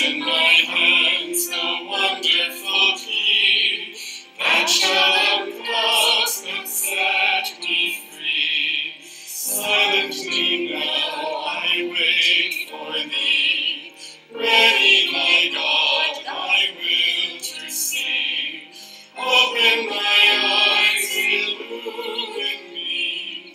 in my hands the wonderful key that shall unclasp and set me free. Silently now I wait for thee, ready, my God, thy will to see. Open my eyes, illumine me,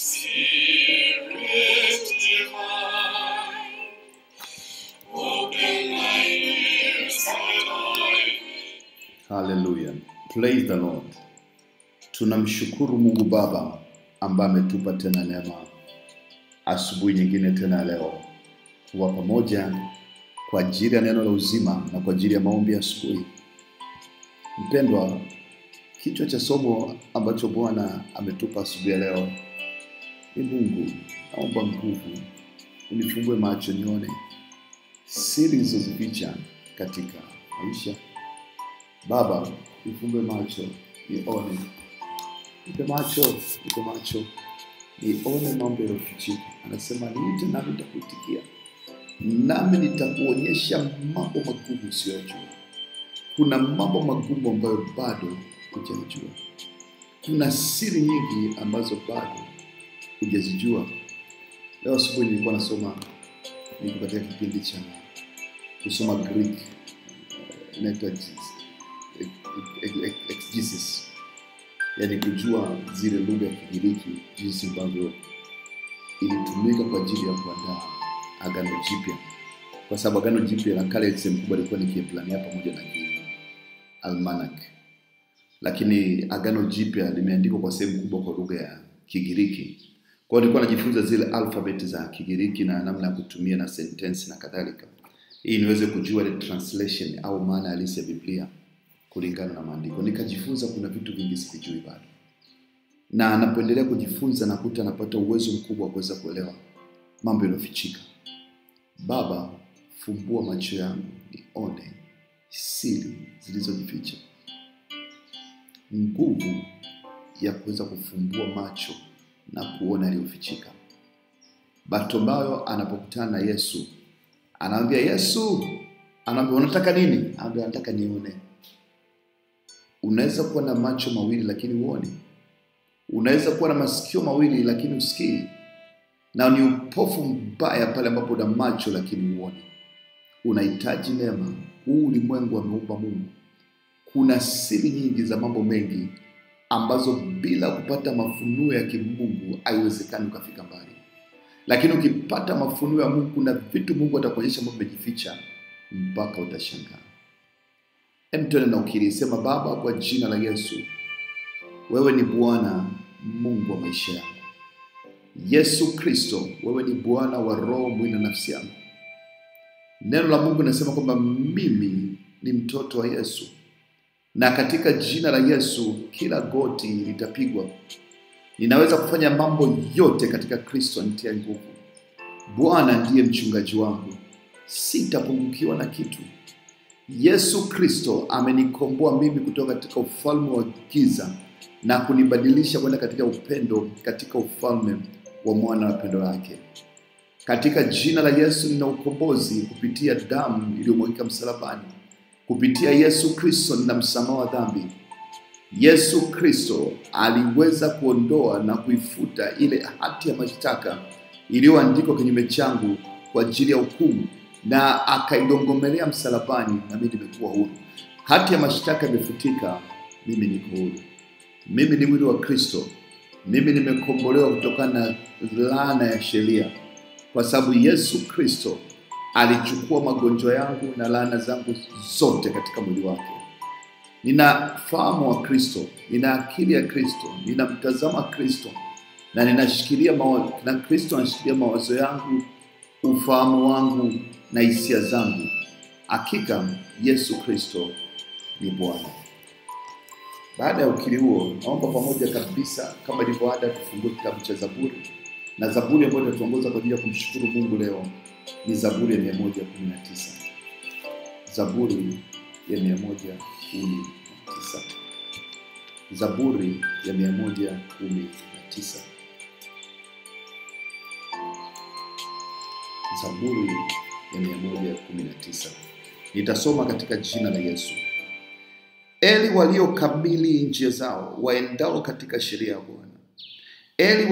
Spirit divine. Open my ears that I. Hallelujah. Praise the Lord. Tunamshukuru Mungu Baba ambaye ametupa tena neema asubuhi nyingine tena leo kuwa pamoja kwa ajili ya neno la uzima na kwa ajili ya maombi ya asubuhi. Mpendwa, kichwa cha somo ambacho Bwana ametupa asubuhi ya leo ni Mungu, naomba nguvu unifungue macho nione siri zilizoficha katika maisha. Baba, nifungue macho nione. Nipe macho nione mambo yaliyofichika. Anasema niite nami nitakuitikia, nami nitakuonyesha mambo magumu usiyojua. Kuna mambo magumu ambayo bado hujajua. Kuna siri nyingi ambazo bado hujazijua. Leo asubuhi nilikuwa nasoma, niko katika kipindi cha kusoma Greek, inaitwa exegesis, yani kujua zile lugha ya Kigiriki jinsi ambavyo ilitumika kwa ajili ya kuandaa Agano Jipya. Kwa sababu Agano Jipya la kale sehemu kubwa ilikuwa ni Kiebrania pamoja na Almanac. Lakini Agano Jipya limeandikwa kwa sehemu kubwa kwa lugha ya Kigiriki. Kwa hiyo nilikuwa najifunza zile alfabeti za Kigiriki na namna ya kutumia na sentence na kadhalika, ili niweze kujua ile translation au maana halisi ya Biblia kulingana na maandiko. Nikajifunza kuna vitu vingi sivijui bado. Na napoendelea kujifunza nakuta napata uwezo mkubwa wa kuweza kuelewa mambo yaliyofichika. Baba, fumbua macho yangu nione siri zilizojificha. Nguvu ya kuweza kufumbua macho na kuona yaliyofichika. Bartimayo anapokutana na Yesu, anaambia Yesu, anaambia unataka nini? Anaambia nataka nione. Unaweza kuwa na macho mawili lakini uone. Unaweza kuwa na masikio mawili lakini usikii. Na ni upofu mbaya pale ambapo una macho lakini uone. Unahitaji neema. Huu ulimwengu ameumba Mungu. Kuna siri nyingi za mambo mengi ambazo bila kupata mafunuo ya kimungu haiwezekani ukafika mbali. Lakini ukipata mafunuo ya Mungu, kuna vitu Mungu atakuonyesha ambavyo vimejificha mpaka utashangaa. Tuende na ukiri, sema Baba, kwa jina la Yesu, wewe ni Bwana Mungu wa maisha yangu. Yesu Kristo, wewe ni Bwana wa roho, mwili na nafsi yangu. Neno la Mungu linasema kwamba mimi ni mtoto wa Yesu. Na katika jina la Yesu kila goti litapigwa. Ninaweza kufanya mambo yote katika Kristo anitia nguvu. Bwana ndiye mchungaji wangu, sitapungukiwa na kitu. Yesu Kristo amenikomboa mimi kutoka katika ufalme wa giza na kunibadilisha kwenda katika upendo, katika ufalme wa mwana wa pendo lake. Katika jina la Yesu nina ukombozi kupitia damu iliyomwagika msalabani. Kupitia Yesu Kristo nina msamaha wa dhambi. Yesu Kristo aliweza kuondoa na kuifuta ile hati ya mashtaka iliyoandikwa kinyume changu kwa ajili ya hukumu, na akaigongomelea msalabani, na mimi nimekuwa huru. Hati ya mashtaka imefutika, mimi niko huru. Mimi ni mwili wa Kristo. Mimi nimekombolewa kutokana na laana ya sheria, kwa sababu Yesu Kristo alichukua magonjwa yangu na laana zangu zote katika mwili wake. Nina fahamu wa Kristo, nina akili ya Kristo, nina mtazamo wa Kristo, na ninashikilia na Kristo anashikilia mawazo yangu, ufahamu wangu na hisia zangu. Hakika Yesu Kristo ni Bwana. Baada ya ukiri huo, naomba pamoja kabisa kama ilivyo ada tufungue kitabu cha Zaburi. Na Zaburi ambayo inatuongoza kwa ajili ya kumshukuru Mungu leo ni Zaburi ya 119. Zaburi ya 119. Zaburi ya 119. Zaburi ya 119. Nitasoma katika jina la Yesu. Eli waliokamili njia zao, waendao katika sheria ya Bwana. Eli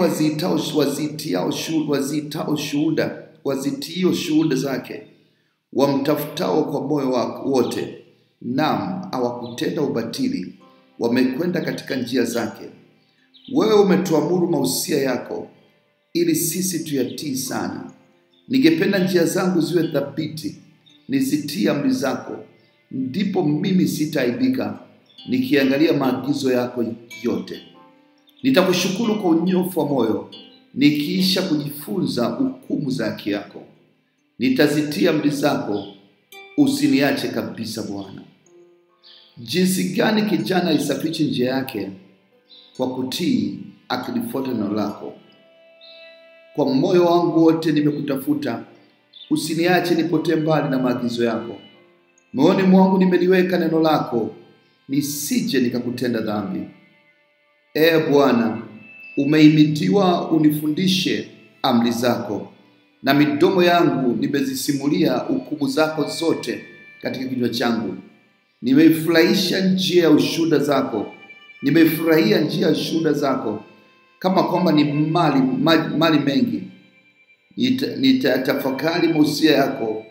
wazitio shuhuda zake, wamtafutao kwa moyo wako wote. Naam, hawakutenda ubatili, wamekwenda katika njia zake. Wewe umetuamuru mausia yako, ili sisi tuyatii sana. Ningependa njia zangu ziwe thabiti, nizitii amri zako. Ndipo mimi sitaaibika, nikiangalia maagizo yako yote. Nitakushukuru kwa unyofu wa moyo, nikiisha kujifunza hukumu za haki yako. Nitazitia amri zako, usiniache kabisa Bwana. Jinsi gani kijana isafiche njia yake, kwa kutii akilifuata neno lako. Kwa moyo wangu wote nimekutafuta, usiniache nipotee mbali na maagizo yako. Moyoni mwangu nimeliweka neno lako, nisije nikakutenda dhambi. Bwana, umehimidiwa, unifundishe amri zako. Na midomo yangu nimezisimulia hukumu zako zote katika kinywa changu. Nimeifurahisha njia ya ushuhuda zako. Nimeifurahia njia ya ushuhuda zako, kama kwamba ni mali mengi. Nitatafakari mausia yako,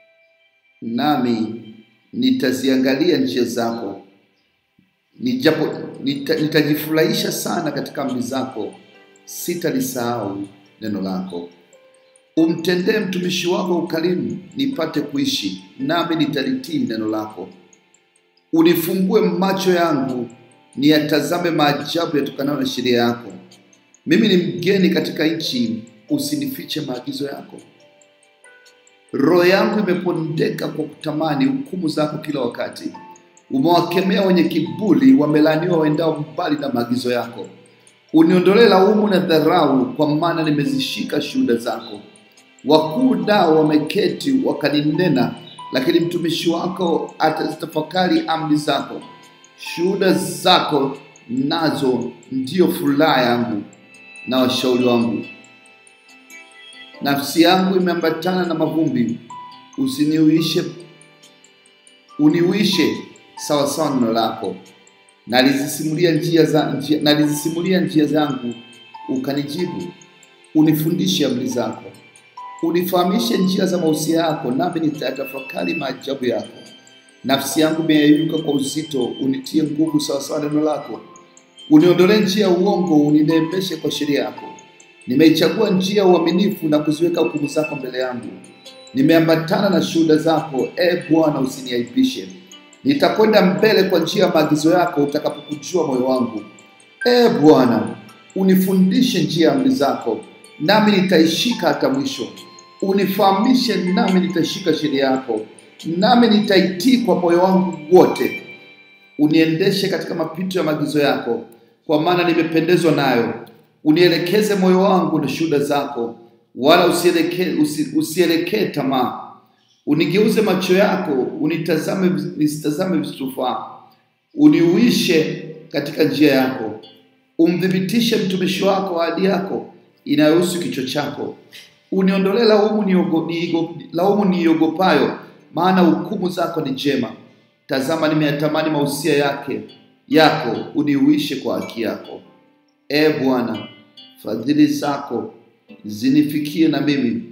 nami nitaziangalia njia zako. Nitajifurahisha sana katika amri zako, sitalisahau neno lako. Umtendee mtumishi wako ukarimu, nipate kuishi, nami nitalitii neno lako. Unifungue macho yangu, niyatazame maajabu yatokanayo na sheria yako. Mimi ni mgeni katika nchi, usinifiche maagizo yako. Roho yangu imepondeka kwa kutamani hukumu zako kila wakati. Umewakemea wenye kiburi, wamelaaniwa waendao mbali na maagizo yako. Uniondolee laumu na dharau, kwa maana nimezishika shuhuda zako. Wakuu nao wameketi wakaninena, lakini mtumishi wako atazitafakari amri zako. Shuhuda zako nazo ndio furaha yangu na washauri wangu. Nafsi yangu imeambatana na mavumbi, uniuishe sawa sawa neno lako. Nalizisimulia njia zangu, ukanijibu. Unifundishe amri zako. Unifahamishe njia za mausia yako, nami nitatafakari maajabu yako. Nafsi yangu imeyeyuka kwa uzito, unitie nguvu sawa sawa neno lako. Uniondolee njia ya uongo, unineemeshe kwa sheria yako. Nimeichagua njia ya uaminifu na kuziweka hukumu zako mbele yangu. Nimeambatana na shuhuda zako, Bwana, usiniaibishe. Nitakwenda mbele kwa njia ya maagizo yako, utakapokujua moyo wangu. Bwana, unifundishe njia ya amri zako, nami nitaishika hata mwisho. Unifahamishe, nami nitaishika sheria yako, nami nitaitii kwa moyo wangu wote. Uniendeshe katika mapito ya maagizo yako, kwa maana nimependezwa nayo. Unielekeze moyo wangu na shuhuda zako, wala usielekee tamaa. Unigeuze macho yako, nisitazame visitufaa. Uniuishe katika njia yako. Umthibitishe mtumishi wako ahadi yako inayohusu kichwa chako. Uniondolee laumu niogopayo, maana hukumu zako ni njema. Tazama, nimeyatamani mausia yako, uniuishe kwa haki yako. Bwana, fadhili zako zinifikie na mimi.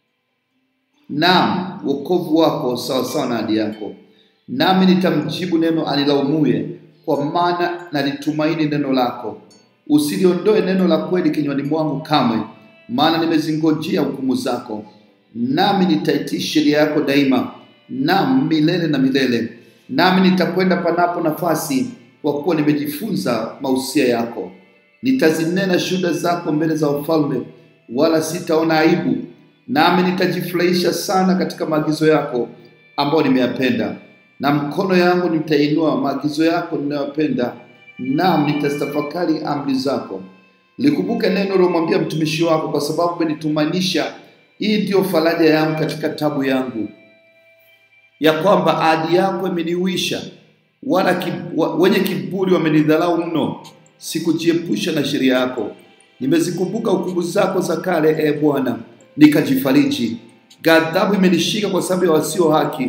Naam, wokovu wako sawa sawa na ahadi yako. Nami nitamjibu neno anilaumuye, kwa maana nalitumaini neno lako. Usiliondoe neno la kweli kinywani mwangu kamwe, maana nimezingojea hukumu zako. Nami nitaitii sheria yako daima, naam, milele na milele. Nami nitakwenda panapo nafasi, kwa kuwa nimejifunza mausia yako. Nitazinena shuhuda zako mbele za wafalme, wala sitaona aibu. Nami nitajifurahisha sana katika maagizo yako ambayo nimeyapenda. Na mkono yangu nitainua maagizo yako ninayopenda, naam, nitazitafakari amri zako. Likumbuke neno ulilomwambia mtumishi wako, kwa sababu umenitumainisha. Hii ndio faraja yangu katika tabu yangu, ya kwamba ahadi yako imeniuisha. Wenye kiburi wamenidharau mno, sikujiepusha na sheria yako. Nimezikumbuka hukumu zako za kale, Bwana, nikajifariji. Ghadhabu imenishika kwa sababu ya wasio haki,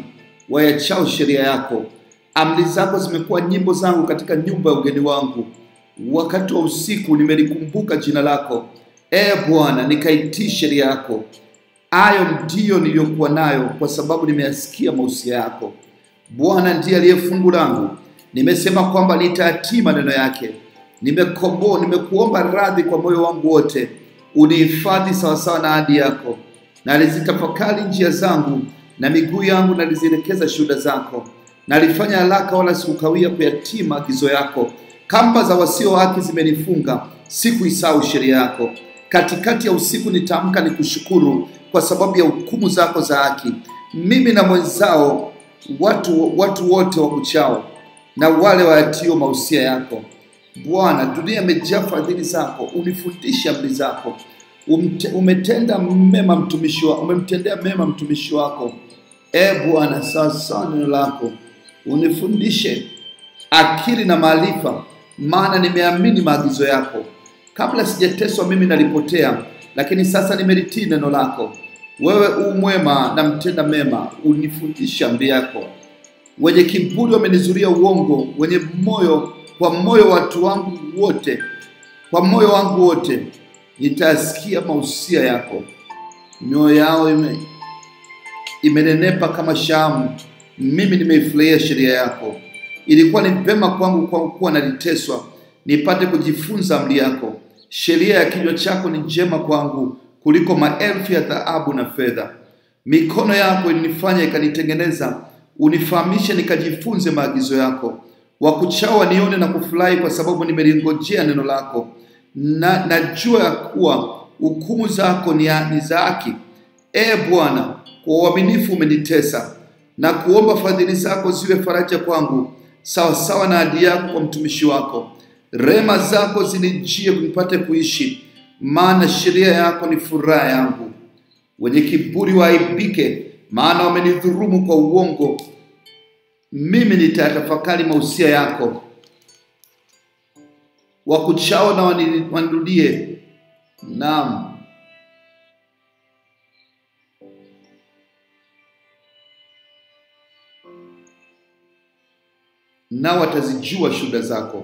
wayachao sheria yako. Amri zako zimekuwa nyimbo zangu katika nyumba ya ugeni wangu. Wakati wa usiku nimelikumbuka jina lako. Bwana, nikaitii sheria yako. Hayo ndiyo niliyokuwa nayo, kwa sababu nimeyasikia mausia yako. Bwana ndiye aliye fungu langu. Nimesema kwamba nitayatii maneno yake. Nimekuomba radhi kwa moyo wangu wote. Unihifadhi sawasawa na ahadi yako. Nalizitafakari njia zangu, na miguu yangu nalizielekeza shuhuda zako. Nalifanya haraka wala sikukawia kuyatii maagizo yako. Kamba za wasio haki zimenifunga, sikuisahau sheria yako. Katikati ya usiku nitaamka nikushukuru kwa sababu ya hukumu zako za haki. Mimi na mwenzao, watu wote wakuchao, na wale wayatio mausia yako. Bwana, dunia imejaa fadhili zako. Unifundishe amri zako. Umemtendea mema mtumishi wako. Bwana, sawasawa neno lako. Unifundishe akili na maarifa, maana nimeamini maagizo yako. Kabla sijateswa mimi nalipotea, lakini sasa nimelitii neno lako. Wewe u mwema na mtenda mema, unifundisha amri yako. Wenye kiburi wamenizuria uongo, kwa moyo wangu wote nitasikia mausia yako. Mioyo yao imenenepa kama shamu, mimi nimeifurahia sheria yako. Ilikuwa ni vema kwangu kwa kuwa naliteswa, nipate kujifunza amri yako. Sheria ya kinywa chako ni njema kwangu kuliko maelfu ya dhahabu na fedha. Mikono yako ilinifanya ikanitengeneza, unifahamishe nikajifunze maagizo yako. Wakuchao wanione na kufurahi kwa sababu nimelingojea neno lako. Najua ya kuwa hukumu zako ni za haki. Bwana, kwa uaminifu umenitesa, na kuomba fadhili zako ziwe faraja kwangu, sawasawa na ahadi yako kwa mtumishi wako. Rehema zako zinijie nipate kuishi, maana sheria yako ni furaha yangu. Wenye kiburi waaibike, maana wamenidhulumu kwa uongo. Mimi nitayatafakari mausia yako. Wakuchao na wanirudie. Naam. Nao watazijua shuhuda zako.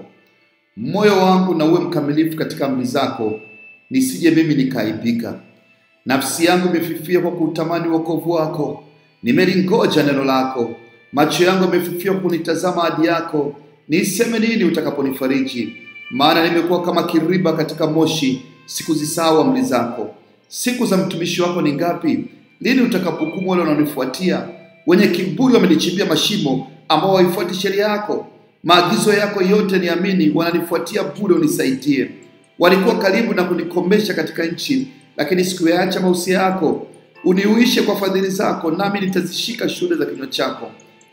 Moyo wangu na uwe mkamilifu katika amri zako, nisije mimi nikaaibika. Nafsi yangu imefifia kwa kutamani wokovu wako. Nimelingoja neno lako. Macho yangu yamefifia kunitazama ahadi yako. Niseme nini utakaponifariji? Maana nimekuwa kama kiriba katika moshi, sikuzisahau amri zako. Siku za mtumishi wako ni ngapi? Lini utakapohukumu wale wanaonifuatia? Wenye kiburi wamenichimbia mashimo, ambao waifuati sheria yako. Maagizo yako yote niamini, wananifuatia bure, unisaidie. Walikuwa karibu na kunikomesha katika nchi, lakini sikuyaacha mausia yako. Uniuishe kwa fadhili zako, nami nitazishika shuhuda za kinywa chako.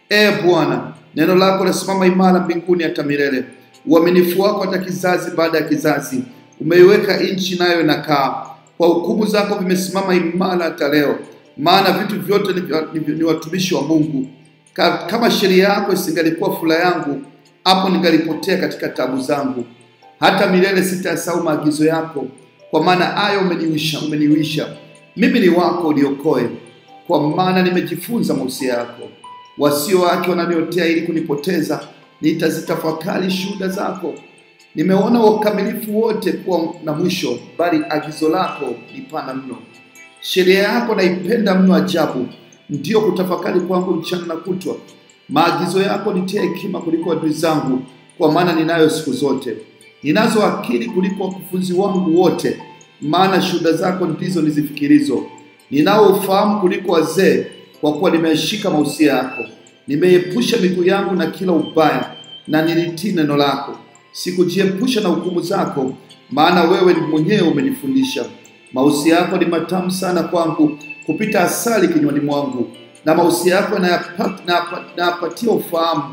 Bwana, neno lako lasimama imara mbinguni hata milele. Uaminifu wako hata kizazi baada ya kizazi. Umeiweka nchi nayo inakaa. Kwa hukumu zako vimesimama imara hata leo. Maana vitu vyote ni watumishi wa Mungu. Kama sheria yako isingalikuwa furaha yangu, hapo ningalipotea katika tabu zangu. Hata milele sitasahau maagizo yako, kwa maana hayo umeniuisha. Mimi ni wako, uniokoe, kwa maana nimejifunza mausia yako. Wasio wake wananiotea ili kunipoteza, nitazitafakari shuhuda zako. Nimeona ukamilifu wote kuwa na mwisho, bali agizo lako ni pana mno. Sheria yako naipenda mno ajabu, ndiyo kutafakari kwangu mchana na kutwa. Maagizo yako nitia hekima kuliko adui zangu, kwa maana ninayo siku zote. Ninazo akili kuliko wakufunzi wangu wote, maana shuhuda zako ndizo nizifikirizo. Ninao ufahamu kuliko wazee, kwa kuwa nimeshika mausia yako. Nimeepusha miguu yangu na kila ubaya, na nilitii neno lako. Sikujiepusha na hukumu zako, maana wewe mwenyewe umenifundisha. Mausia yako ni matamu sana kwangu, kupita asali kinywani mwangu, na mausia yako nayapatia ufahamu.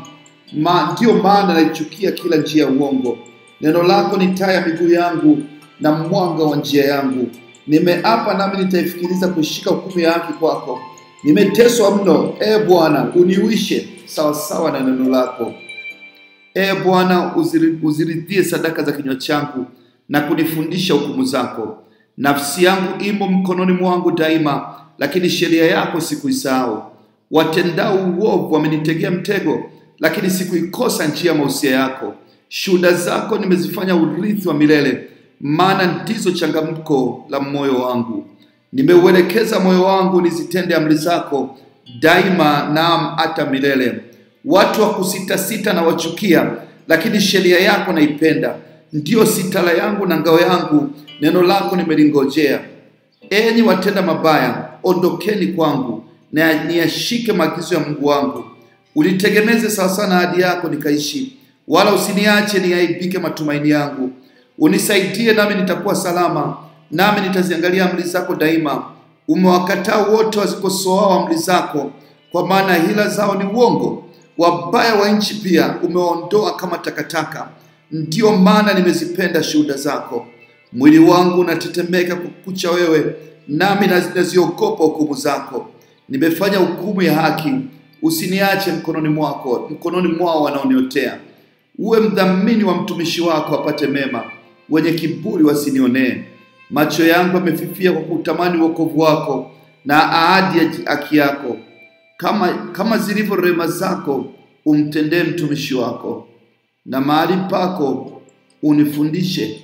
Ndiyo maana naichukia kila njia ya uongo. Neno lako ni taa ya miguu yangu na mwanga wa njia yangu. Nimeapa nami nitaifikiriza kushika hukumu ya haki kwako. Nimeteswa mno, Bwana, uniuishe sawasawa na neno lako. Bwana, uziridhie sadaka za kinywa changu na kunifundisha hukumu zako. Nafsi yangu imo mkononi mwangu daima, lakini sheria yako sikuisahau. Watendao uovu wamenitegea mtego, lakini sikuikosa njia ya mausia yako. Shuhuda zako nimezifanya urithi wa milele, maana ndizo changamko la moyo wangu. Nimeuelekeza moyo wangu nizitende amri zako daima, naam hata milele. Watu wa kusitasita na wachukia, lakini sheria yako naipenda. Ndiyo sitala yangu na ngao yangu, neno lako nimelingojea. Enyi watenda mabaya, ondokeni kwangu, na niyashike maagizo ya Mungu wangu. Ulitegemeze sawasawa na ahadi yako nikaishi, wala usiniache niaibike matumaini yangu. Unisaidie nami nitakuwa salama, nami nitaziangalia amri zako daima. Umewakataa wote wazikosoao amri zako, kwa maana hila zao ni uongo. Wabaya wa nchi pia umeondoa kama takataka. Ndiyo maana nimezipenda shuhuda zako. Mwili wangu unatetemeka kukucha wewe, nami naziogopa hukumu zako. Nimefanya hukumu ya haki, usiniache mkononi mwao wanaoniotea. Uwe mdhamini wa mtumishi wako apate mema, wenye kiburi wasinionee. Macho yangu yamefifia kwa kutamani wokovu wako na ahadi ya haki yako. Kama zilivyo rehema zako umtendee mtumishi wako, na mahali pako unifundishe,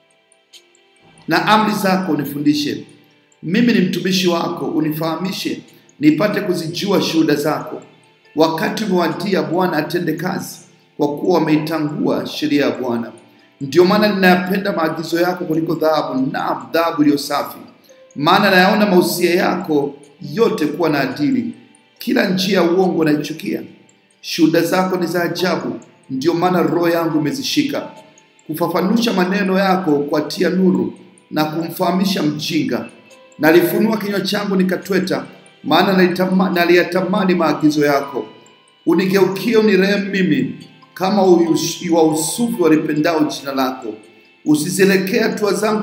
na amri zako unifundishe. Mimi ni mtumishi wako, unifahamishe nipate kuzijua shuhuda zako. Wakati umewadia Bwana atende kazi, kwa kuwa wameitangua sheria ya Bwana. Ndiyo maana ninayapenda maagizo yako kuliko dhahabu, na dhahabu iliyo safi. Maana nayaona mausia yako yote kuwa na adili, kila njia ya uongo naichukia. Shuhuda zako ni za ajabu, ndiyo maana roho yangu imezishika. Kufafanusha maneno yako kuatia nuru, na kumfahamisha mjinga. Nalifunua kinywa changu nikatweta, maana naliyatamani maagizo yako. Unigeukie unirehemu mimi, kama wausufu walipendao jina lako. Usizielekeze hatua zangu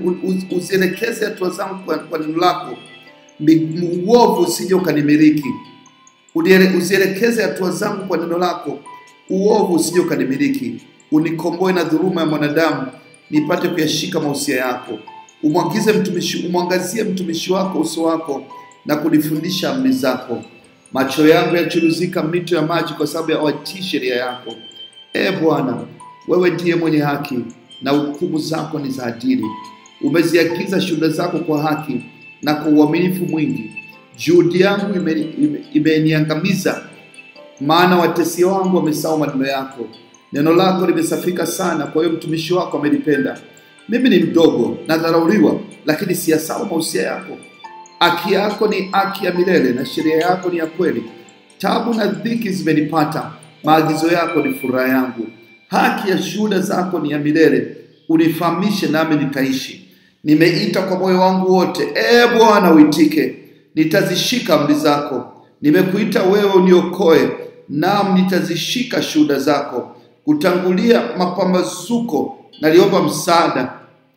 kwa neno lako, uovu usije ukanimiliki. Uzielekeze hatua zangu kwa neno lako, uovu usije ukanimiliki. Unikomboe na dhuluma ya mwanadamu, nipate kuyashika mausia yako. Umwangazie mtumishi wako uso wako, na kunifundisha amri zako. Macho yangu yachuruzika mito ya maji kwa sababu ya watii sheria yako. Bwana, wewe ndiye mwenye haki, na hukumu zako ni za adili. Umeziagiza shuhuda zako kwa haki na kwa uaminifu mwingi. Juhudi yangu imeniangamiza, maana watesi wangu wamesahau maneno yako. Neno lako limesafika sana, kwa hiyo mtumishi wako amelipenda. Mimi ni mdogo na dharauliwa, lakini siyasahau mausia yako. Haki yako ni haki ya milele, na sheria yako ni ya kweli. Tabu na dhiki zimenipata, maagizo yako ni furaha yangu. Haki ya shuhuda zako ni ya milele, unifahamishe nami nitaishi. Nimeita kwa moyo wangu wote, Bwana uitike. Nitazishika amri zako. Nimekuita wewe uniokoe, naam nitazishika shuhuda zako. Kutangulia mapambazuko naliomba msaada,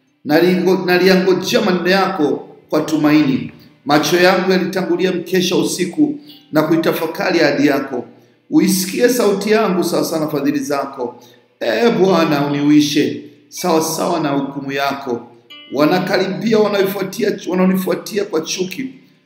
naliangojea maneno yako kwa tumaini. Macho yangu yalitangulia mkesha usiku, na kuitafakari ahadi yako. Uisikie sauti yangu sawa sawa na fadhili zako. Bwana uniuishe sawa sawa na hukumu yako. Wanakaribia wanaonifuatia kwa chuki.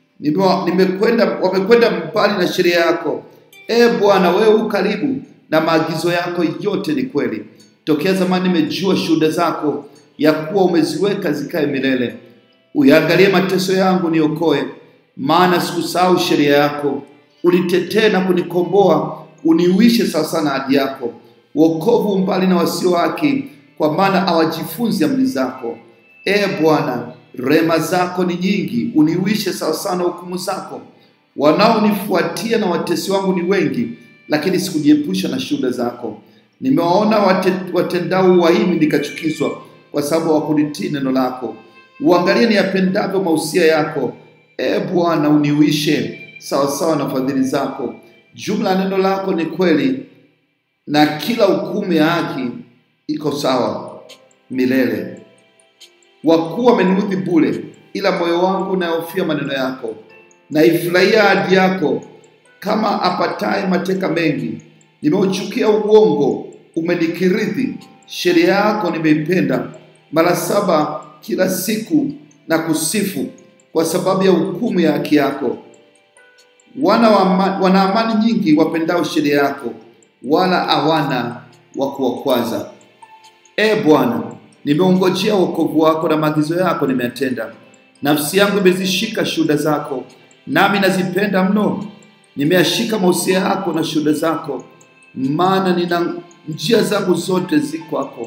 Wamekwenda mbali na sheria yako. Bwana wewe ukaribu, na maagizo yako yote ni kweli. Tokea zamani nimejua shuhuda zako, ya kuwa umeziweka zikae milele. Uyaangalie mateso yangu niokoe, maana sikusahau sheria yako. Unitetee na kunikomboa, uniuishe sawa sawa na ahadi yako. Wokovu mbali na wasio haki, kwa maana hawajifunzi amri zako. Bwana, rehema zako ni nyingi, uniuishe sawa sawa na hukumu zako. Wanaonifuatia na watesi wangu ni wengi, lakini sikujiepusha na shuhuda zako. Nimewaona watendao uhaini nikachukizwa, kwa sababu hawakunitii neno lako. Uangalie niyapendavyo mausia yako. Bwana uniuishe sawa sawa na fadhili zako. Jumla neno lako ni kweli, na kila hukumu ya haki iko sawa milele. Wakuu wameniudhi bure, ila moyo wangu unayofia maneno yako. Naifurahia ahadi yako kama apataye mateka mengi. Nimeuchukia uongo, umenikirithi. Sheria yako nimeipenda. Mara 7 kila siku na kusifu, kwa sababu ya hukumu ya haki yako. wana amani nyingi wapendao sheria yako, wala hawana wa kuwakwaza. Bwana, nimeongojea wokovu wako na maagizo yako nimeyatenda. Nafsi yangu imezishika shuhuda zako, nami nazipenda mno. Nimeyashika mausia yako na shuhuda zako, maana nina njia zangu zote zi kwako.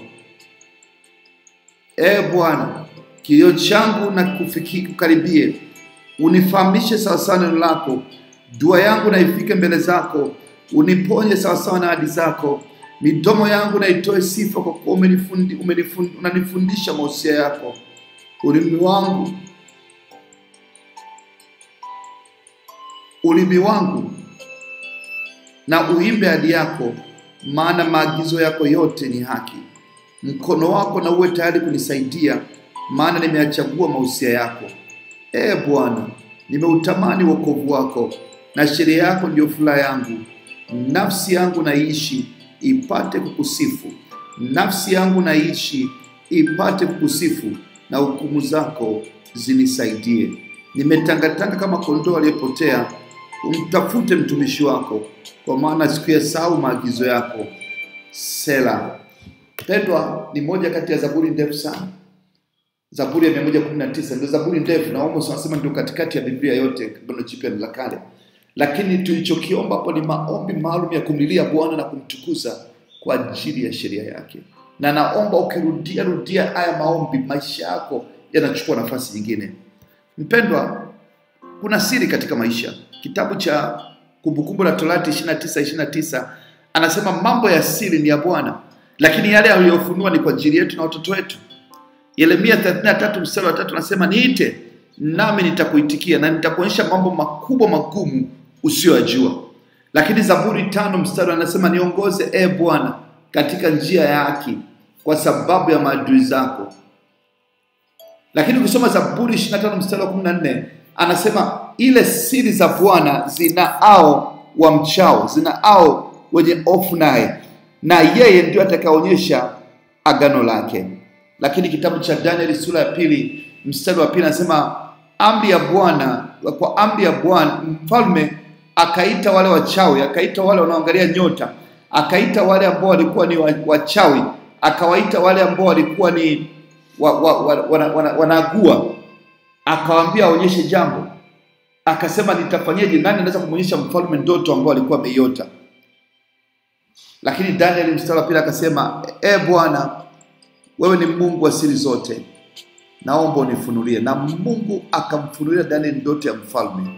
Bwana, kilio changu na kukaribie, unifahamishe sawasawa na neno lako. Dua yangu na ifike mbele zako, uniponye sawasawa na ahadi zako. Midomo yangu na itoe sifa, kwa kuwa unanifundisha mausia yako. Ulimi wangu na uimbe ahadi yako, maana maagizo yako yote ni haki. Mkono wako na uwe tayari kunisaidia, maana nimeyachagua mausia yako. Bwana, nimeutamani wokovu wako, na sheria yako ndio furaha yangu. Nafsi yangu naishi ipate kukusifu, nafsi yangu naishi ipate kukusifu, na hukumu zako zinisaidie. Nimetangatanga kama kondoo aliyepotea, umtafute mtumishi wako, kwa maana sikuyasahau maagizo yako. Sela. Pendwa, ni moja kati ya zaburi ndefu sana. Zaburi ya 119 ndio zaburi ndefu, na almost wanasema ndio katikati ya Biblia yote, Agano Jipya na la Kale. Lakini tulichokiomba hapo ni maombi maalum ya kumlilia Bwana na kumtukuza kwa ajili ya sheria yake. Na naomba ukirudia haya maombi, maisha yako yanachukua nafasi nyingine. Mpendwa, kuna siri katika maisha. Kitabu cha Kumbukumbu la Torati 29:29 anasema mambo ya siri ni ya Bwana, lakini yale aliyofunua ni kwa ajili yetu na watoto wetu. Yeremia 33:3 anasema niite nami nitakuitikia, na nitakuonyesha mambo makubwa magumu usiyojua. Lakini Zaburi 5:1 anasema niongoze Bwana katika njia ya haki kwa sababu ya maadui zako. Lakini ukisoma Zaburi 25:14 anasema ile siri za Bwana zinao wamchao, zinao wenye hofu naye, na yeye ndio atakayeonyesha agano lake. Lakini kitabu cha Danieli sura ya 2:2 anasema amri ya Bwana, kwa amri ya Bwana mfalme akaita wale wachawi, akaita wale wanaoangalia nyota, akaita wale ambao walikuwa ni wachawi, akawaita wale ambao walikuwa ni wanagua, akawaambia aonyeshe jambo. Akasema nitafanyaje? Nani anaweza kumuonyesha mfalme ndoto ambao alikuwa ameiota? Lakini Danieli mstari wa 2 akasema Bwana, wewe ni Mungu wa siri zote, naomba unifunulie. Na Mungu akamfunulia Danieli ndoto ya mfalme.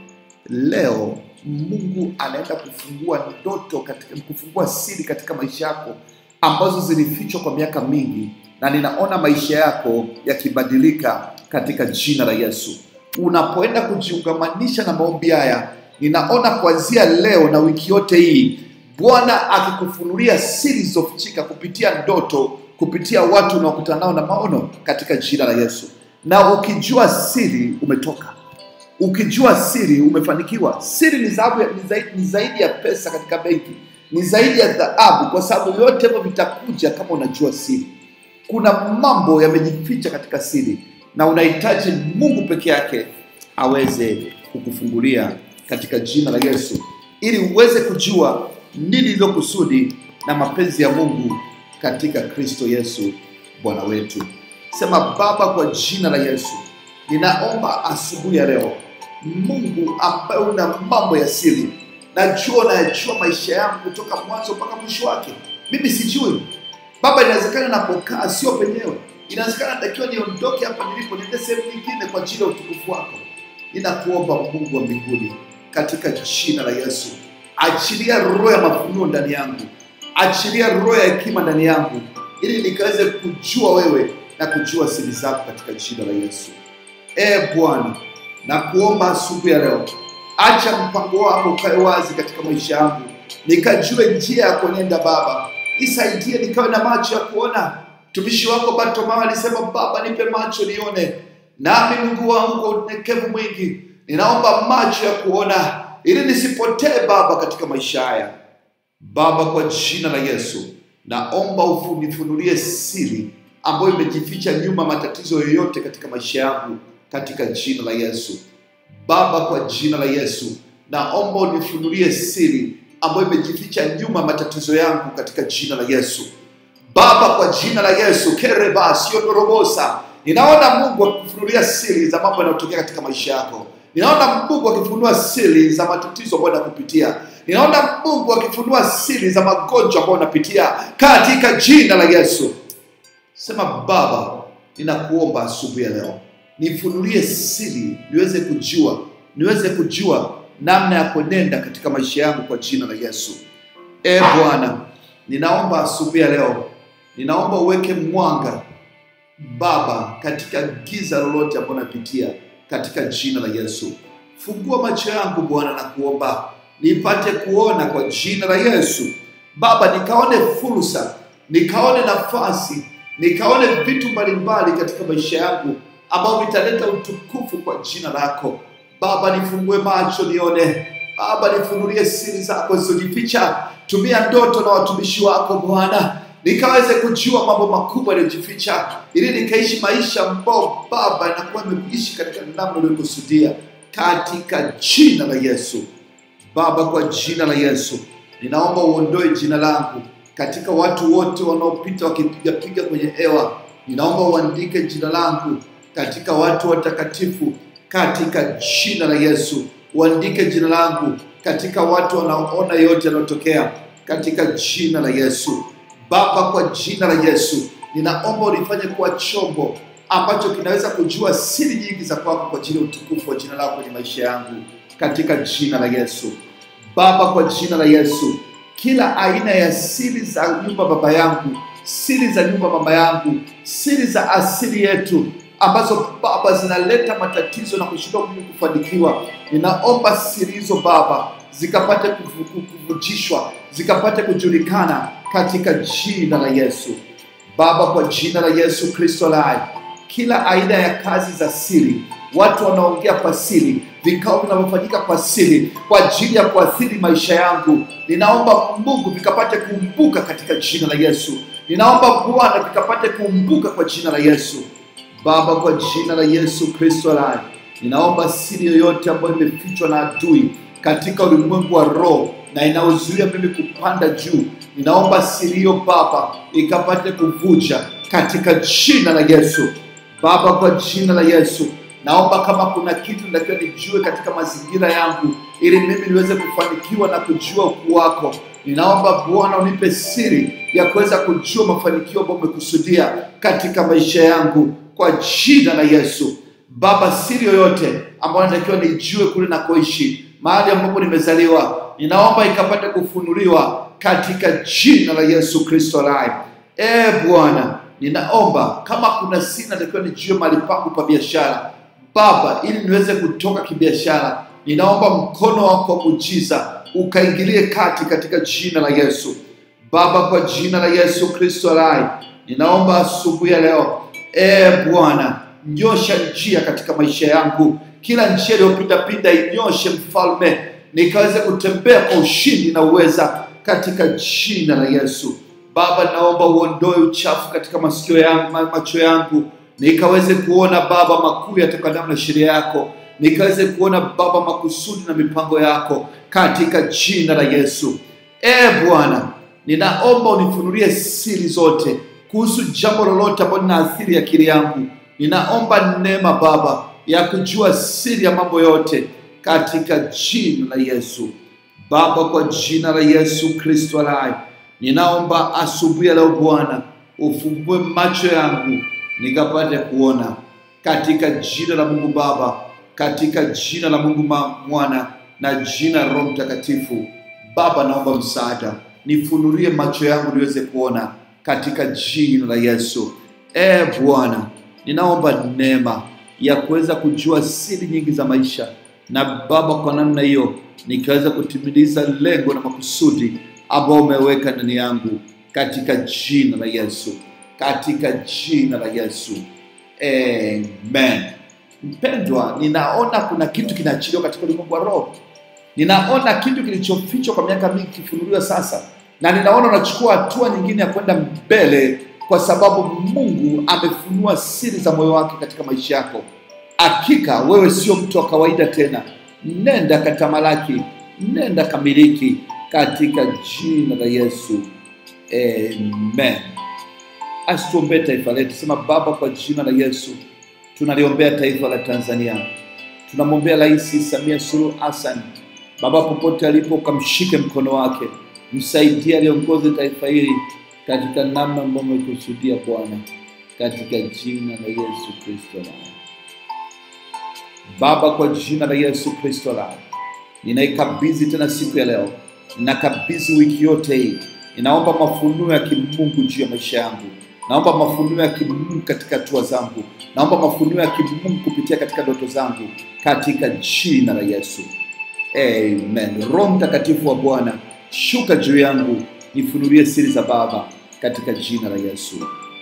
Leo Mungu anaenda kufungua ndoto kufungua siri katika maisha yako ambazo zilifichwa kwa miaka mingi, na ninaona maisha yako yakibadilika katika jina la Yesu. Unapoenda kujiungamanisha na maombi haya, ninaona kuanzia leo na wiki yote hii Bwana akikufunulia siri zilizofichika kupitia ndoto, kupitia watu unaokutana nao na maono katika jina la Yesu. Na ukijua siri umetoka. Ukijua siri umefanikiwa. Siri ni zaidi ya pesa katika benki, ni zaidi ya dhahabu, kwa sababu yote hivyo vitakuja kama unajua siri. Kuna mambo yamejificha katika siri, na unahitaji Mungu peke yake aweze kukufungulia katika jina la Yesu, ili uweze kujua nini lilo kusudi na mapenzi ya Mungu katika Kristo Yesu Bwana wetu. Sema Baba, kwa jina la Yesu ninaomba asubuhi ya leo, Mungu ambaye una mambo ya siri, najua maisha yangu kutoka mwanzo mpaka mwisho wake. Mimi sijui Baba, inawezekana napokaa sio penyewe, inawezekana natakiwa niondoke hapa nilipo niende sehemu nyingine kwa ajili ya utukufu wako. Ninakuomba Mungu wa mbinguni katika jina la Yesu, achilia roho ya mafunuo ndani yangu, achilia roho ya hekima ndani yangu, ili nikaweze kujua wewe na kujua siri zako katika jina la Yesu. Bwana, nakuomba asubuhi ya leo, acha mpango wako ukae wazi katika maisha yangu, nikajue njia ya kuenenda. Baba, nisaidie nikawe na macho ya kuona. Mtumishi wako Bartimayo alisema, Baba nipe macho nione. Nami Mungu wangu kwa unyenyekevu mwingi ninaomba macho ya kuona, ili nisipotee Baba katika maisha haya. Baba, kwa jina la Yesu naomba unifunulie siri ambayo imejificha nyuma matatizo yoyote katika maisha yangu katika jina la Yesu. Baba, kwa jina la Yesu naomba unifunulie siri ambayo imejificha nyuma matatizo yangu katika jina la Yesu. Baba, kwa jina la Yesu, kereba siondorobosa, ninaona Mungu akifunulia siri za mambo yanayotokea katika maisha yako. Ninaona Mungu akifunua siri za matatizo ambayo unakupitia. Ninaona Mungu akifunua siri za magonjwa ambayo unapitia katika jina la Yesu. Sema, Baba, ninakuomba asubuhi ya leo, nifunulie siri niweze kujua namna ya kunenda katika maisha yangu kwa jina la Yesu. Bwana, ninaomba asubuhi ya leo, ninaomba uweke mwanga Baba katika giza lolote ambalo napitia katika jina la Yesu. Fungua macho yangu Bwana, na kuomba nipate kuona kwa jina la Yesu. Baba, nikaone fursa, nikaone nafasi, nikaone vitu mbalimbali katika maisha yangu ambao vitaleta utukufu kwa jina lako. Baba, nifungue macho nione. Baba, nifunulie siri zako zilizojificha. Tumia ndoto na watumishi wako Bwana, nikaweze kujua mambo makubwa yaliyojificha, ili nikaishi maisha ambao Baba inakuwa nimeishi katika namna uliyokusudia katika jina la Yesu. Baba, kwa jina la Yesu, ninaomba uondoe jina langu katika watu wote wanaopita wakipiga kwenye hewa. Ninaomba uandike jina langu katika watu watakatifu katika jina la Yesu. Uandike jina langu katika watu wanaoona yote yanayotokea katika jina la Yesu. Baba, kwa jina la Yesu, ninaomba unifanye kuwa chombo ambacho kinaweza kujua siri nyingi za kwako kwa ajili ya utukufu wa jina lako kwenye maisha yangu katika jina la Yesu. Baba, kwa jina la Yesu, kila aina ya siri za nyumba baba yangu, siri za nyumba mama yangu, siri za asili yetu ambazo Baba zinaleta matatizo na kushindwa kufanikiwa, ninaomba siri hizo Baba zikapate kuvujishwa, zikapate kujulikana katika jina la Yesu. Baba, kwa jina la Yesu Kristo lai, kila aina ya kazi za siri, watu wanaongea kwa siri, vikao vinavyofanyika kwa siri kwa ajili ya kuathiri maisha yangu, ninaomba Mungu vikapate kuumbuka katika jina la Yesu. Ninaomba Bwana vikapate kuumbuka kwa jina la Yesu. Baba, kwa jina la Yesu Kristo lai, ninaomba siri yoyote ambayo imefichwa na adui katika ulimwengu wa roho na inaozuia mimi kupanda juu, ninaomba siri hiyo Baba ikapate kuvuja katika jina la Yesu. Baba, kwa jina la Yesu, naomba kama kuna kitu natakiwa nijue katika mazingira yangu ili mimi niweze kufanikiwa na kujua ukuu wako, ninaomba Bwana unipe siri ya kuweza kujua mafanikio ambayo umekusudia katika maisha yangu kwa jina la Yesu. Baba, siri yoyote ambayo natakiwa nijue kule nakoishi, mahali ambapo nimezaliwa, ninaomba ikapate kufunuliwa katika jina la Yesu Kristo lai. Bwana, ninaomba kama kuna siri natakiwa nijue mahali pangu pa biashara Baba, ili niweze kutoka kibiashara, ninaomba mkono wako wa muujiza ukaingilie kati katika jina la Yesu. Baba, kwa jina la Yesu Kristo lai, ninaomba asubuhi ya leo, Bwana, nyosha njia katika maisha yangu, kila njia iliyopinda inyoshe Mfalme, nikaweze kutembea kwa ushindi na uweza katika jina la Yesu. Baba, naomba uondoe uchafu katika masikio yangu, macho yangu, nikaweze kuona Baba makuu yatokanayo na sheria yako, nikaweze kuona Baba makusudi na mipango yako katika jina la Yesu. Bwana, ninaomba unifunulie siri zote kuhusu jambo lolote ambalo linaathiri akili yangu. Ninaomba neema Baba ya kujua siri ya mambo yote katika jina la Yesu. Baba, kwa jina la Yesu Kristo lai, ninaomba asubuhi ya leo Bwana ufungue macho yangu nikapate kuona katika jina la Mungu Baba, katika jina la Mungu Mwana na jina la Roho Mtakatifu. Baba, naomba msaada, nifunulie macho yangu niweze kuona katika jina la Yesu. Bwana, ninaomba neema ya kuweza kujua siri nyingi za maisha, na Baba, kwa namna hiyo nikaweza kutimiliza lengo na makusudi ambao umeweka ndani yangu katika jina la Yesu, katika jina la Yesu. Amen. Mpendwa, ninaona kuna kitu kinaachiliwa katika ulimwengu wa roho. Ninaona kitu kilichofichwa kwa miaka mingi kifunuliwa sasa, na ninaona unachukua hatua nyingine ya kwenda mbele kwa sababu Mungu amefunua siri za moyo wake katika maisha yako. Hakika wewe sio mtu wa kawaida tena. nenda katamalaki, nenda kamiliki katika jina la Yesu. Amen. Asituombee taifa letu. Sema, Baba, kwa jina la Yesu tunaliombea taifa la Tanzania. Tunamwombea Rais Samia Suluhu Hassan. Baba, popote alipo ukamshike mkono wake, msaidie aliongoze taifa hili katika namna ambayo umekusudia Bwana, katika jina la Yesu Kristo. Baba, kwa jina la Yesu Kristo, ninaikabidhi tena siku ya leo, ninakabidhi wiki yote hii. Ninaomba mafunuo ya kimungu juu ya maisha yangu. Naomba mafunuo ya kimungu katika hatua zangu. Naomba mafunuo ya kimungu kupitia katika ndoto zangu, katika jina la Yesu. Amen. Roho Mtakatifu wa Bwana, shuka juu yangu, nifunulie siri za Baba, katika jina la Yesu.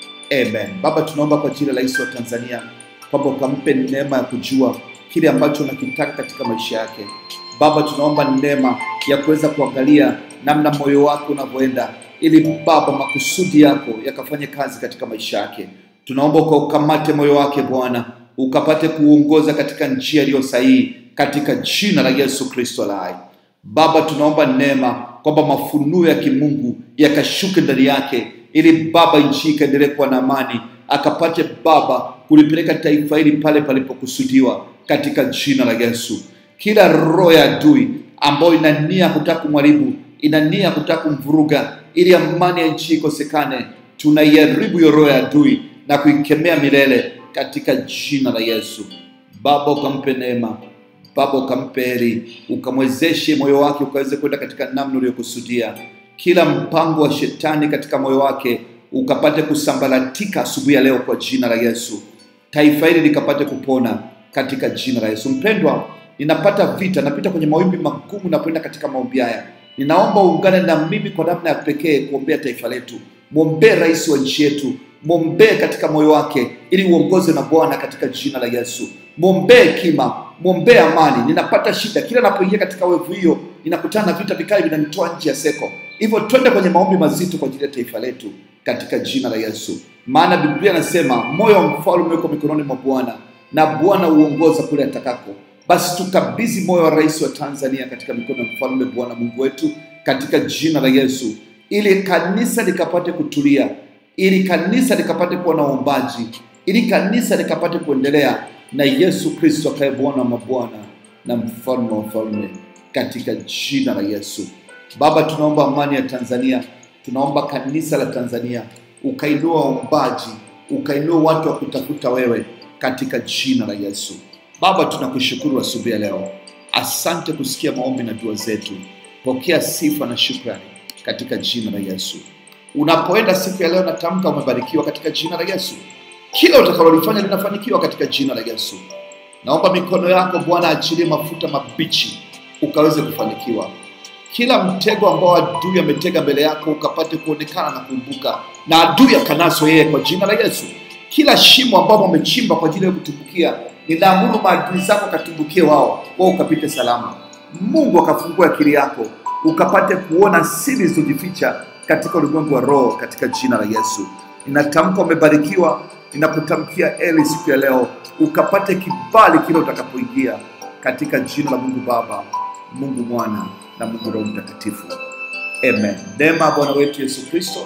Amen. Baba, tunaomba kwa jina la Rais wa Tanzania kwamba ukampe neema ya kujua kile ambacho unakitaka katika maisha yake. Baba, tunaomba neema ya kuweza kuangalia namna moyo wako unavyoenda, ili Baba makusudi yako yakafanye kazi katika maisha yake. Tunaomba ukamate moyo wake Bwana, ukapate kuongoza katika njia iliyo sahihi, katika jina la Yesu Kristo hai. Baba, tunaomba neema kwamba mafunuo ya kimungu yakashuke ndani yake, ili Baba nchi ikaendelee kuwa na amani, akapate Baba kulipeleka taifa hili pale palipokusudiwa, katika jina la Yesu. Kila roho ya adui ambayo ina nia kutaka kumharibu, ina nia kutaka kumvuruga ili amani ya nchi ikosekane, tunaiharibu hiyo roho ya adui na kuikemea milele, katika jina la Yesu. Baba, ukampe neema. Baba, ukampe heri, ukamwezeshe moyo wake ukaweze kwenda katika namna uliyokusudia. Kila mpango wa shetani katika moyo wake ukapate kusambaratika asubuhi ya leo, kwa jina la Yesu. Taifa hili likapate kupona, katika jina la Yesu. Mpendwa, ninapata vita, napita kwenye mawimbi magumu na kwenda katika maombi haya. Ninaomba uungane na mimi kwa namna ya pekee kuombea taifa letu. Muombee rais wa nchi yetu, muombee katika moyo wake ili uongoze na Bwana, katika jina la Yesu. Muombee hekima, muombee amani. Ninapata shida, kila ninapoingia katika wevu hiyo ninakutana na vita vikali vinanitoa nje ya seko. Hivyo twende kwenye maombi mazito kwa ajili ya taifa letu, katika jina la Yesu. Maana Biblia inasema moyo wa mfalme uko mikononi mwa Bwana, na Bwana uongoza kule atakako. Basi tukabidhi moyo wa rais wa Tanzania katika mikono ya mfalme Bwana Mungu wetu, katika jina la Yesu, ili kanisa likapate kutulia, ili kanisa likapate kuwa na uombaji, ili kanisa likapate kuendelea na Yesu Kristo akaye Bwana wa mabwana na mfalme wa falme, katika jina la Yesu. Baba, tunaomba amani ya Tanzania. Tunaomba kanisa la Tanzania ukainua waombaji, ukainua watu wa kutafuta wewe, katika jina la Yesu. Baba, tunakushukuru asubuhi ya leo. Asante kusikia maombi na dua zetu. Pokea sifa na shukrani, katika jina la Yesu. Unapoenda siku ya leo, natamka umebarikiwa katika jina la Yesu. Kila utakalolifanya linafanikiwa katika jina la Yesu. Naomba mikono yako Bwana achilie mafuta mabichi ukaweze kufanikiwa. Kila mtego ambao adui ametega mbele yako ukapate kuonekana na kuumbuka, na adui akanaso yeye kwa jina la Yesu. Kila shimo ambao wamechimba kwa ajili ya kutumbukia, ninaamuru maadui zako katumbukie wao ukapite salama. Mungu akafungua akili yako ukapate kuona siri zilizojificha katika ulimwengu wa roho, katika jina la Yesu. Ninatamka umebarikiwa. Ninakutamkia eli siku ya leo ukapate kibali kile utakapoingia, katika jina la Mungu Baba, Mungu Mwana na Mungu Roho Mtakatifu. Amen. Neema Bwana wetu Yesu Kristo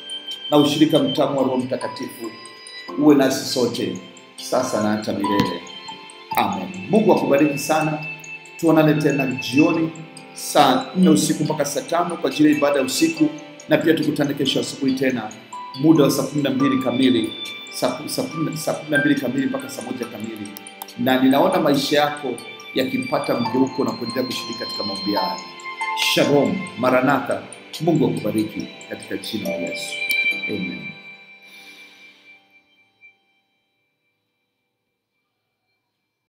na ushirika mtamu wa Roho Mtakatifu uwe nasi sote sasa na hata milele. Amen. Mungu akubariki sana. Tuonane tena jioni saa 4 usiku mpaka saa 5 kwa ajili ya ibada ya usiku, na pia tukutane kesho asubuhi tena muda wa saa 12 kamili, saa 12 kamili mpaka saa 1 kamili. Na ninaona maisha yako yakipata mgeuko na kuendelea kushiriki katika maombi haya. Shalom, Maranatha. Mungu akubariki katika jina la Yesu. Amen.